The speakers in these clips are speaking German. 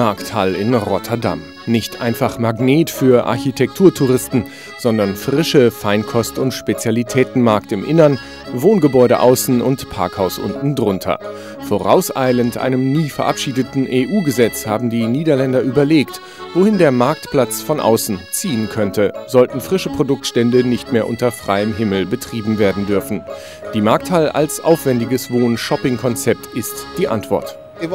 Markthall in Rotterdam. Nicht einfach Magnet für Architekturtouristen, sondern frische Feinkost- und Spezialitätenmarkt im Innern, Wohngebäude außen und Parkhaus unten drunter. Vorauseilend einem nie verabschiedeten EU-Gesetz haben die Niederländer überlegt, wohin der Marktplatz von außen ziehen könnte, sollten frische Produktstände nicht mehr unter freiem Himmel betrieben werden dürfen. Die Markthall als aufwendiges Wohn-Shopping-Konzept ist die Antwort.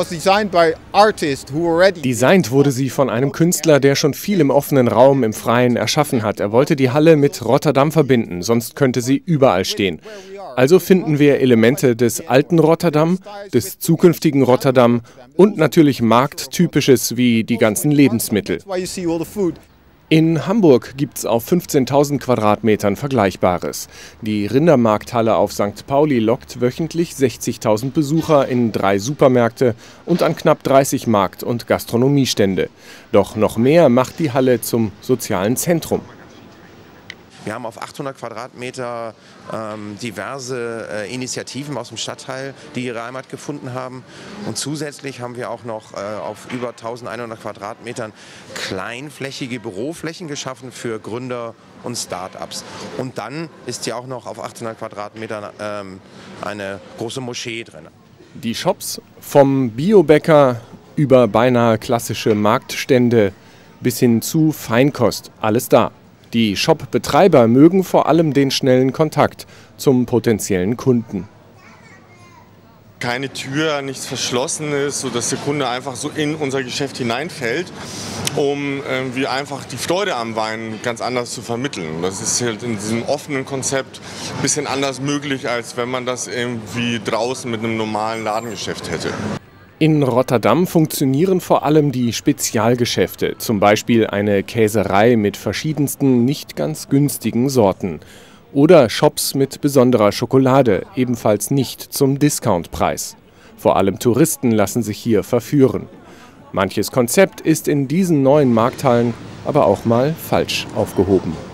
Designt wurde sie von einem Künstler, der schon viel im offenen Raum im Freien erschaffen hat. Er wollte die Halle mit Rotterdam verbinden, sonst könnte sie überall stehen. Also finden wir Elemente des alten Rotterdam, des zukünftigen Rotterdam und natürlich Markttypisches wie die ganzen Lebensmittel. In Hamburg gibt es auf 15.000 Quadratmetern Vergleichbares. Die Rindermarkthalle auf St. Pauli lockt wöchentlich 60.000 Besucher in 3 Supermärkte und an knapp 30 Markt- und Gastronomiestände. Doch noch mehr macht die Halle zum sozialen Zentrum. Wir haben auf 800 Quadratmeter diverse Initiativen aus dem Stadtteil, die ihre Heimat gefunden haben. Und zusätzlich haben wir auch noch auf über 1100 Quadratmetern kleinflächige Büroflächen geschaffen für Gründer und Start-ups. Und dann ist hier auch noch auf 800 Quadratmetern eine große Moschee drin. Die Shops vom Biobäcker über beinahe klassische Marktstände bis hin zu Feinkost, alles da. Die Shop-Betreiber mögen vor allem den schnellen Kontakt zum potenziellen Kunden. Keine Tür, nichts verschlossen ist, sodass der Kunde einfach so in unser Geschäft hineinfällt, um wie einfach die Freude am Wein ganz anders zu vermitteln. Das ist halt in diesem offenen Konzept ein bisschen anders möglich, als wenn man das irgendwie draußen mit einem normalen Ladengeschäft hätte. In Rotterdam funktionieren vor allem die Spezialgeschäfte, zum Beispiel eine Käserei mit verschiedensten nicht ganz günstigen Sorten. Oder Shops mit besonderer Schokolade, ebenfalls nicht zum Discountpreis. Vor allem Touristen lassen sich hier verführen. Manches Konzept ist in diesen neuen Markthallen aber auch mal falsch aufgehoben.